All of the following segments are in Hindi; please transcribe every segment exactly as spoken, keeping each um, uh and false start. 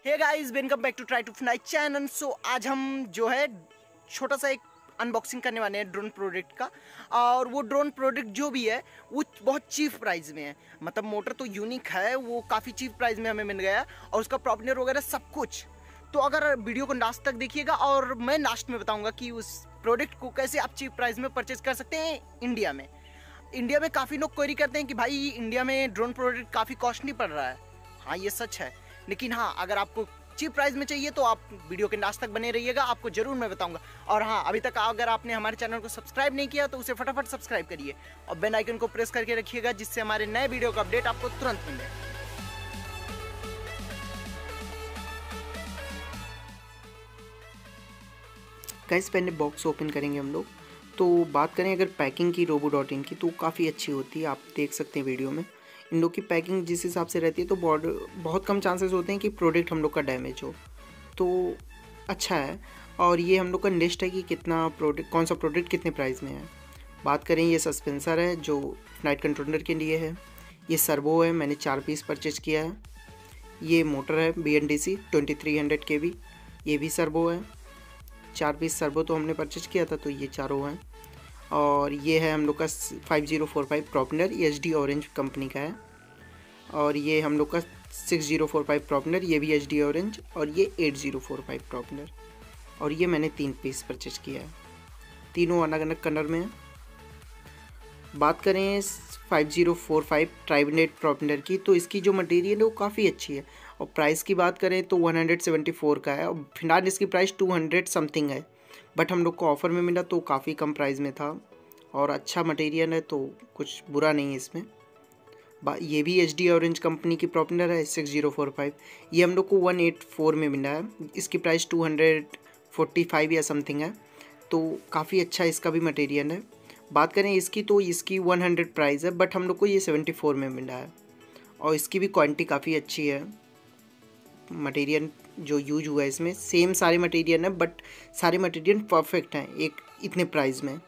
Hey guys, welcome back to try to find channel. So आज हम जो है छोटा सा एक अनबॉक्सिंग करने वाले हैं ड्रोन प्रोडक्ट का। और वो ड्रोन प्रोडक्ट जो भी है वो बहुत चीप प्राइस में है। मतलब मोटर तो यूनिक है, वो काफ़ी चीप प्राइस में हमें मिल गया और उसका प्रॉपनर वगैरह सब कुछ। तो अगर वीडियो को लास्ट तक देखिएगा और मैं लास्ट में बताऊंगा कि उस प्रोडक्ट को कैसे आप चीप प्राइस में परचेज कर सकते हैं इंडिया में। इंडिया में काफ़ी लोग क्वेरी करते हैं कि भाई इंडिया में ड्रोन प्रोडक्ट काफ़ी कॉस्टली पड़ रहा है। हाँ, ये सच है, लेकिन हाँ, अगर आपको चीप प्राइस में चाहिए तो आप वीडियो के लास्ट तक बने रहिएगा, आपको जरूर मैं बताऊंगा। और हाँ, अभी तक अगर आपने हमारे चैनल को सब्सक्राइब नहीं किया तो उसे फटाफट सब्सक्राइब करिए और बेल आइकन को प्रेस करके रखिएगा, जिससे हमारे नए वीडियो का अपडेट आपको तुरंत मिले। गाइस, पहले बॉक्स ओपन करेंगे हम लोग। तो बात करें अगर पैकिंग की रोबो डॉट इन की, तो काफ़ी अच्छी होती है। आप देख सकते हैं वीडियो में इन लोग की पैकिंग जिस हिसाब से रहती है, तो बहुत कम चांसेस होते हैं कि प्रोडक्ट हम लोग का डैमेज हो। तो अच्छा है। और ये हम लोग का लिस्ट है कि कितना प्रोडक्ट, कौन सा प्रोडक्ट कितने प्राइस में है। बात करें, ये सस्पेंसर है जो नाइट कंट्रोलर के लिए है। ये सर्वो है, मैंने चार पीस परचेज किया है। ये मोटर है B N D C twenty three hundred K V, ये भी सर्वो है। चार पीस सर्वो तो हमने परचेज किया था, तो ये चारों हैं। और ये है हम लोग का five zero four five propeller, ये एच डी ऑरेंज कंपनी का है। और ये हम लोग का six zero four five propeller, ये भी एच डी ऑरेंज। और ये eight zero four five propeller. और ये मैंने तीन पीस परचेज किया है, तीनों अलग अलग कलर में है। बात करें five zero four five triblade propeller की, तो इसकी जो मटेरियल है वो काफ़ी अच्छी है। और प्राइस की बात करें तो वन हंड्रेड सेवेंटी फोर का है, और फिलहाल इसकी प्राइस टू हंड्रेड समथिंग है। बट हम लोग को ऑफ़र में मिला तो काफ़ी कम प्राइस में था और अच्छा मटेरियल है, तो कुछ बुरा नहीं है इसमें। ये भी एच डी ऑरेंज कंपनी की प्रॉपनर है सिक्स ज़ीरो फोर फाइव। ये हम लोग को वन एट फोर में मिला है, इसकी price two hundred forty five या समथिंग है। तो काफ़ी अच्छा इसका भी मटेरियल है। बात करें इसकी, तो इसकी वन हंड्रेड प्राइस है, बट हम लोग को ये सेवेंटी फोर में मिला है। और इसकी भी क्वालिटी काफ़ी अच्छी है। मटेरियल जो यूज हुआ है इसमें सेम सारे मटेरियल हैं, बट सारे मटेरियल परफेक्ट हैं एक इतने प्राइस में।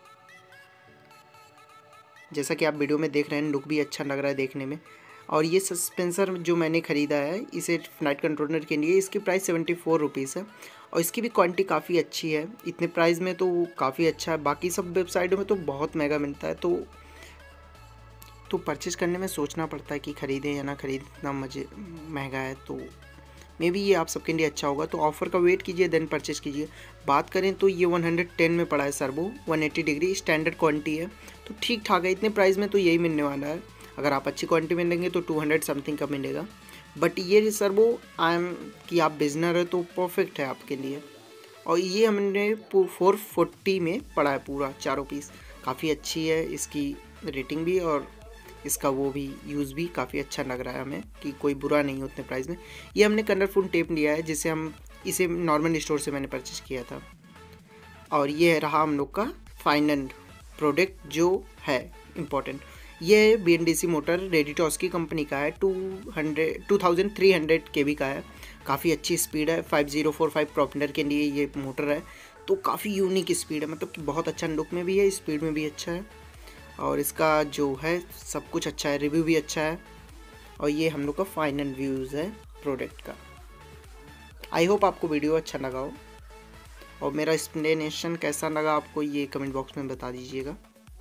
जैसा कि आप वीडियो में देख रहे हैं, लुक भी अच्छा लग रहा है देखने में। और ये सस्पेंसर जो मैंने ख़रीदा है इसे नाइट कंट्रोलर के लिए, इसकी प्राइस सेवेंटी फोर रुपीज़ है। और इसकी भी क्वालिटी काफ़ी अच्छी है, इतने प्राइस में तो काफ़ी अच्छा है। बाकी सब वेबसाइटों में तो बहुत महंगा मिलता है, तो तो परचेज़ करने में सोचना पड़ता है कि ख़रीदें या ना ख़रीदें, इतना मजे महंगा है। तो मे बी ये आप सबके लिए अच्छा होगा, तो ऑफ़र का वेट कीजिए देन परचेज़ कीजिए। बात करें तो ये वन हंड्रेड टेन में पड़ा है servo, one eighty degree standard quantity है, तो ठीक ठाक है। इतने प्राइस में तो यही मिलने वाला है। अगर आप अच्छी क्वांटिटी में लेंगे तो टू हंड्रेड समथिंग का मिलेगा। बट ये सर्वो आई एम कि आप बिजनर है तो परफेक्ट है आपके लिए। और ये हमने फोर फोर्टी में पड़ा है पूरा चारों पीस, काफ़ी अच्छी है इसकी रेटिंग भी, और इसका वो भी यूज़ भी काफ़ी अच्छा लग रहा है हमें कि कोई बुरा नहीं है उतने प्राइस में। ये हमने कलरफुल टेप लिया है, जिसे हम इसे नॉर्मल स्टोर से मैंने परचेज किया था। और ये रहा हम लोग का फाइनल प्रोडक्ट जो है इम्पोर्टेंट। ये B N D C motor रेडिटॉस की कंपनी का है, two hundred two thousand three hundred K V का है। काफ़ी अच्छी स्पीड है, five zero four five propeller के लिए ये मोटर है, तो काफ़ी यूनिक स्पीड है। मतलब कि बहुत अच्छा लुक में भी है, स्पीड में भी अच्छा है। और इसका जो है सब कुछ अच्छा है, रिव्यू भी अच्छा है। और ये हम लोग का फाइनल व्यूज़ है प्रोडक्ट का। आई होप आपको वीडियो अच्छा लगा हो, और मेरा एक्सप्लेनेशन कैसा लगा आपको ये कमेंट बॉक्स में बता दीजिएगा।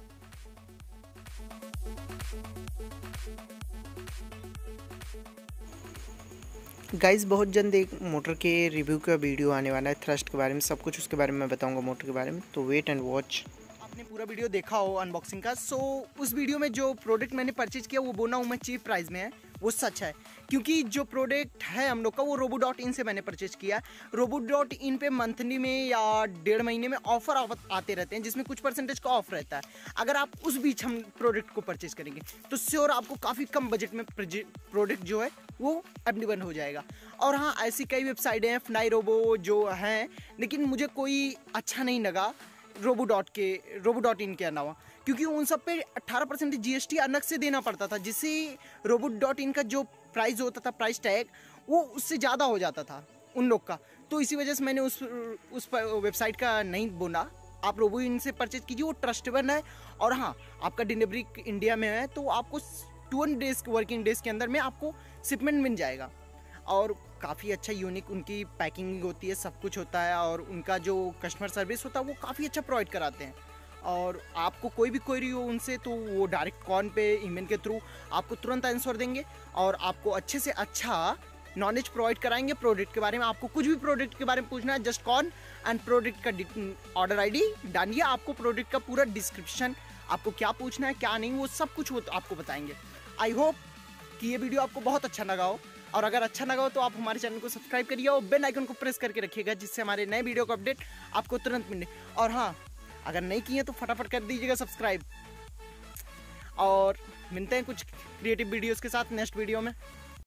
गाइस, बहुत जल्द एक मोटर के रिव्यू का वीडियो आने वाला है, थ्रस्ट के बारे में, सब कुछ उसके बारे में मैं बताऊंगा मोटर के बारे में, तो वेट एंड वॉच। आपने पूरा वीडियो देखा हो अनबॉक्सिंग का। सो उस वीडियो में जो प्रोडक्ट मैंने परचेज किया वो बोला हूँ मैं चीप प्राइस में है, वो सच है। क्योंकि जो प्रोडक्ट है हम लोग का वो रोबो डॉट इन से मैंने परचेज किया। रोबो डॉट इन पे मंथली में या डेढ़ महीने में ऑफर आते रहते हैं, जिसमें कुछ परसेंटेज का ऑफ रहता है। अगर आप उस बीच हम प्रोडक्ट को परचेज करेंगे तो श्योर आपको काफ़ी कम बजट में प्रोडक्ट जो है वो अवेलेबल हो जाएगा। और हाँ, ऐसी कई वेबसाइटें हैं फ्लाई रोबो जो हैं, लेकिन मुझे कोई अच्छा नहीं लगा रोबो डॉट के रोबो डॉट इन के अलावा, क्योंकि उन सब पे अठारह परसेंट जी एस टी अलग से देना पड़ता था, जिससे रोबो डॉट इन का जो प्राइस होता था, प्राइस टैग, वो उससे ज़्यादा हो जाता था उन लोग का। तो इसी वजह से मैंने उस उस वेबसाइट का नहीं बोला। आप रोबो इन से परचेज कीजिए, वो ट्रस्टेबल है। और हाँ, आपका डिलीवरी इंडिया में है तो आपको टू डेज वर्किंग डेज के अंदर में आपको शिपमेंट मिल जाएगा। और काफ़ी अच्छा यूनिक उनकी पैकिंग होती है, सब कुछ होता है, और उनका जो कस्टमर सर्विस होता है वो काफ़ी अच्छा प्रोवाइड कराते हैं। और आपको कोई भी क्वेरी हो उनसे तो वो डायरेक्ट कॉल पे, ईमेल के थ्रू आपको तुरंत आंसर देंगे और आपको अच्छे से अच्छा नॉलेज प्रोवाइड कराएंगे प्रोडक्ट के बारे में। आपको कुछ भी प्रोडक्ट के बारे में पूछना है, जस्ट कॉल एंड प्रोडक्ट का ऑर्डर आईडी डालिए, आपको प्रोडक्ट का पूरा डिस्क्रिप्शन, आपको क्या पूछना है क्या नहीं, वो सब कुछ वो आपको बताएंगे। आई होप कि ये वीडियो आपको बहुत अच्छा लगा हो, और अगर अच्छा लगा हो तो आप हमारे चैनल को सब्सक्राइब करिए और बेल आइकन को प्रेस करके रखिएगा, जिससे हमारे नए वीडियो का अपडेट आपको तुरंत मिले। और हाँ, अगर नहीं किए तो फटाफट कर दीजिएगा सब्सक्राइब। और मिलते हैं कुछ क्रिएटिव वीडियोस के साथ नेक्स्ट वीडियो में।